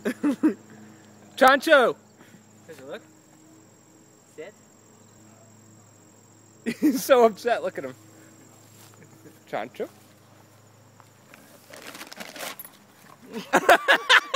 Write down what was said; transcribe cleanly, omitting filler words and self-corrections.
Chancho! Here's a look. Sit. He's so upset. Look at him. Chancho?